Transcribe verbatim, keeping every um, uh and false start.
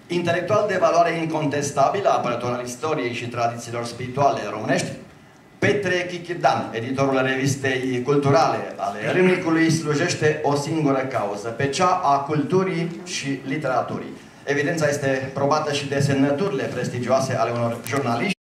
intelectual de valoare incontestabilă, apărător al istoriei și tradițiilor spirituale românești, Petre Chichirdan, editorul revistei culturale ale Râmnicului, slujește o singură cauză, pe cea a culturii și literaturii. Evidența este probată și de semnăturile prestigioase ale unor jurnaliști.